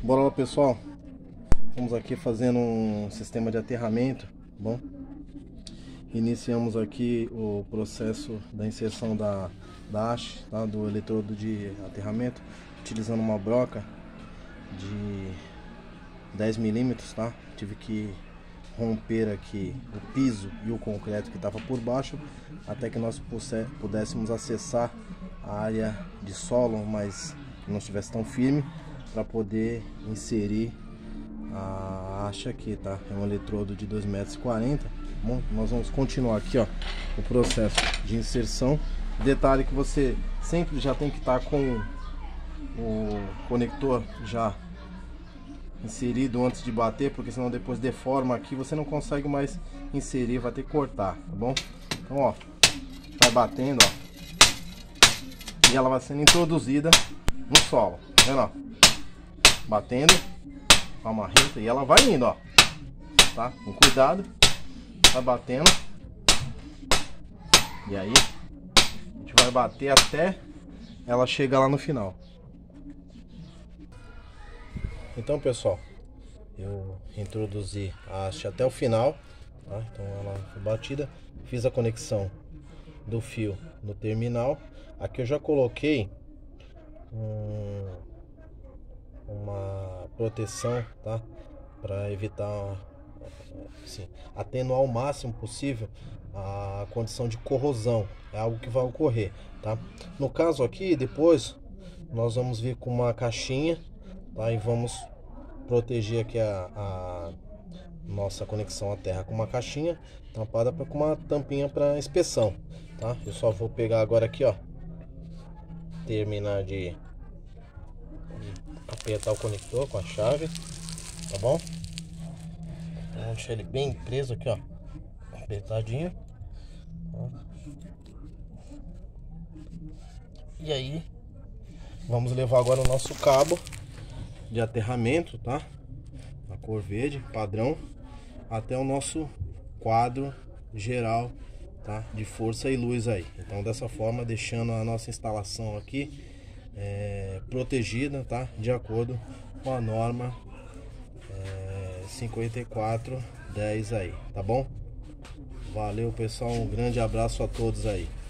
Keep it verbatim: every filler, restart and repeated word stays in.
Bora lá, pessoal. Estamos aqui fazendo um sistema de aterramento. Bom, iniciamos aqui o processo da inserção da, da haste, tá? Do eletrodo de aterramento, utilizando uma broca de dez milímetros, tá? Tive que romper aqui o piso e o concreto que estava por baixo, até que nós pudéssemos acessar a área de solo, mas que não estivesse tão firme, para poder inserir a haste aqui, tá? É um eletrodo de dois metros e quarenta. Bom, nós vamos continuar aqui, ó, o processo de inserção. Detalhe que você sempre já tem que estar com o conector já inserido antes de bater, porque senão depois deforma aqui, você não consegue mais inserir, vai ter que cortar, tá bom? Então, ó, vai batendo, ó, e ela vai sendo introduzida no solo, tá vendo, ó? Batendo com a marreta e ela vai indo, ó, tá? Com cuidado, vai batendo, e aí a gente vai bater até ela chegar lá no final. Então, pessoal, eu introduzi a haste até o final, tá? Então ela foi batida, fiz a conexão do fio no terminal. Aqui eu já coloquei um, uma proteção, tá? Para evitar, assim, atenuar ao máximo possível a condição de corrosão. É algo que vai ocorrer, tá? No caso aqui, depois nós vamos vir com uma caixinha, tá? E vamos proteger aqui a, a nossa conexão à terra com uma caixinha tampada pra, com uma tampinha para inspeção, tá? Eu só vou pegar agora aqui, ó, terminar de, de apertar o conector com a chave, tá bom? Vamos deixar ele bem preso aqui, ó, apertadinho, tá? E aí vamos levar agora o nosso cabo de aterramento, tá? A cor verde, padrão, até o nosso quadro geral, tá? De força e luz aí. Então, dessa forma, deixando a nossa instalação aqui é, protegida, tá? De acordo com a norma é, cinquenta e quatro dez aí, tá bom? Valeu, pessoal, um grande abraço a todos aí.